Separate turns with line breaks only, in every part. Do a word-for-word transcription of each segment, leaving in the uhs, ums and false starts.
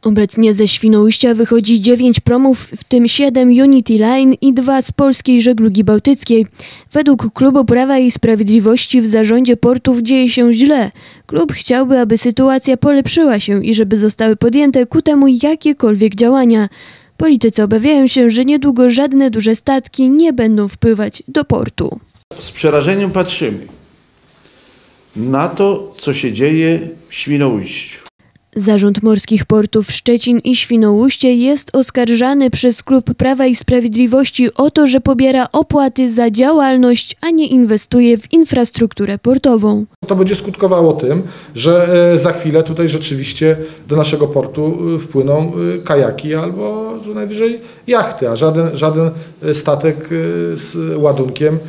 Obecnie ze Świnoujścia wychodzi dziewięć promów, w tym siedem Unity Line i dwa z Polskiej Żeglugi Bałtyckiej. Według Klubu Prawa i Sprawiedliwości w zarządzie portów dzieje się źle. Klub chciałby, aby sytuacja polepszyła się i żeby zostały podjęte ku temu jakiekolwiek działania. Politycy obawiają się, że niedługo żadne duże statki nie będą wpływać do portu.
Z przerażeniem patrzymy na to, co się dzieje w Świnoujściu.
Zarząd Morskich Portów Szczecin i Świnoujście jest oskarżany przez Klub Prawa i Sprawiedliwości o to, że pobiera opłaty za działalność, a nie inwestuje w infrastrukturę portową.
To będzie skutkowało tym, że za chwilę tutaj rzeczywiście do naszego portu wpłyną kajaki albo najwyżej jachty, a żaden, żaden statek z ładunkiem,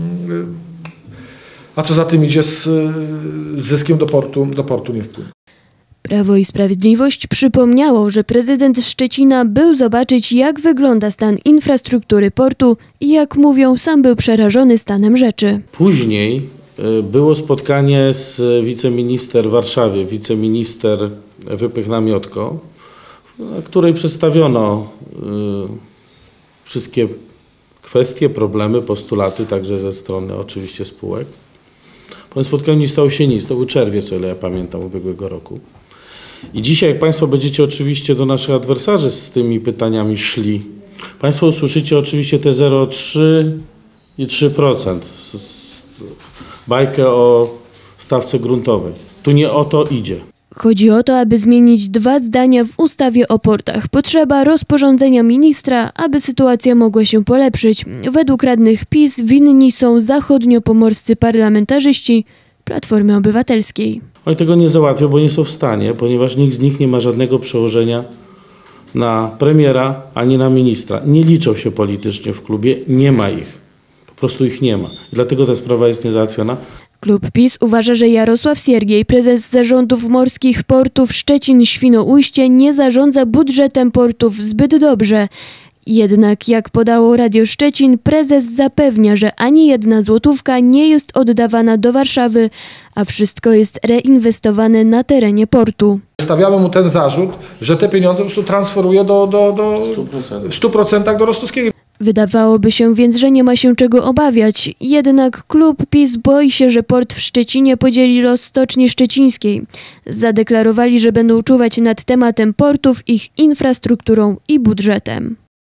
a co za tym idzie, z zyskiem do portu, do portu nie wpłynie.
Prawo i Sprawiedliwość przypomniało, że prezydent Szczecina był zobaczyć, jak wygląda stan infrastruktury portu i jak mówią, sam był przerażony stanem rzeczy.
Później było spotkanie z wiceminister w Warszawie, wiceminister Wypych-Namiotko, na której przedstawiono wszystkie kwestie, problemy, postulaty, także ze strony oczywiście spółek. Po tym spotkaniu nie stało się nic, to był czerwiec, o ile ja pamiętam, ubiegłego roku. I dzisiaj, jak Państwo będziecie oczywiście do naszych adwersarzy z tymi pytaniami szli, Państwo usłyszycie oczywiście te zero przecinek trzy i trzy procent, bajkę o stawce gruntowej. Tu nie o to idzie.
Chodzi o to, aby zmienić dwa zdania w ustawie o portach. Potrzeba rozporządzenia ministra, aby sytuacja mogła się polepszyć. Według radnych PiS winni są zachodniopomorscy parlamentarzyści Platformy Obywatelskiej.
Oni tego nie załatwią, bo nie są w stanie, ponieważ nikt z nich nie ma żadnego przełożenia na premiera ani na ministra. Nie liczą się politycznie w klubie, nie ma ich. Po prostu ich nie ma. I dlatego ta sprawa jest niezałatwiona.
Klub PiS uważa, że Jarosław Siergiej, prezes zarządów Morskich Portów Szczecin-Świnoujście, nie zarządza budżetem portów zbyt dobrze. Jednak, jak podało Radio Szczecin, prezes zapewnia, że ani jedna złotówka nie jest oddawana do Warszawy, a wszystko jest reinwestowane na terenie portu.
Stawiamy mu ten zarzut, że te pieniądze po prostu transferuje do, do, do, w stu procentach do Rostowskiego.
Wydawałoby się więc, że nie ma się czego obawiać. Jednak klub PiS boi się, że port w Szczecinie podzieli los Stoczni Szczecińskiej. Zadeklarowali, że będą czuwać nad tematem portów, ich infrastrukturą i budżetem.